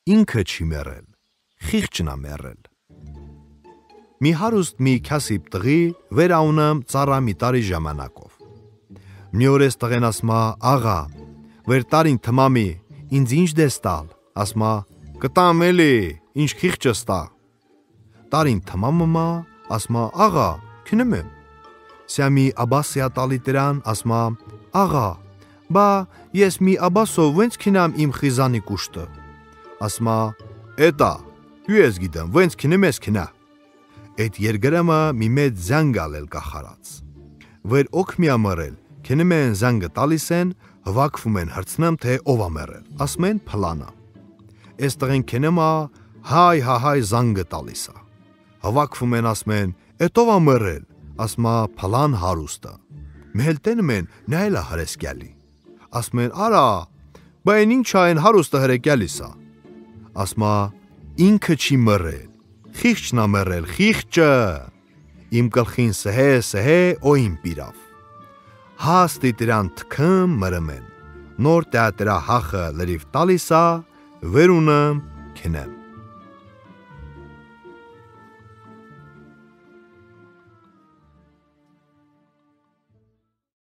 ինքը չի մեռել, խիղճն ա մեռել։ Մի հարուստ մի քասիբ տղի վերաունեմ ծառա մի տարի ժամանակով։ Մի օրես տղեն ասմա, աղա, վեր տարին թմամի, ինձ ինչ դես տալ, ասմա, կտամ էլի, ինչ խիղճս տա։ Տարին թմամը ասմա, աղա, քնեմ եմ։ Սյամի աբասիա տալի տրան, ասմա, աղա, բա ես մի աբասով վենց քինամ իմ խիզանի կուշտը։ Ասմա, էտա, ու ես գիտեմ, վենց քինեմ ես քինա։ Այդ երգրամը մի մեծ զանգ ալել կախարած։ Վեր օք միա մռել, քնում են զանգը տալիս են, հվակվում են հրցնեմ, թե ով ա մեռել, ասում են փլանը։ Այս տղեն քնեմա, հայ զանգը տալիս ա։ Հվակվում են, ասում են, էդ ով ա մեռել, ասում ա փլան հարուստը։ Մեհել տենում են, նա էլ ա հրեսկյալի։ Ասում են, արա, բա այն ինչ ա են հարուստը հրեկյալիս ա։ Ասում ա, ինքը չի մռել, խիղճն ա մեռել, խիղճը։ Իմ գլխին սհե, օին պիրավ։ Հաստի տրան թքմ մրմեն, նոր տեատրա հախը լրիվ տալիս ա, վերունը քնեմ։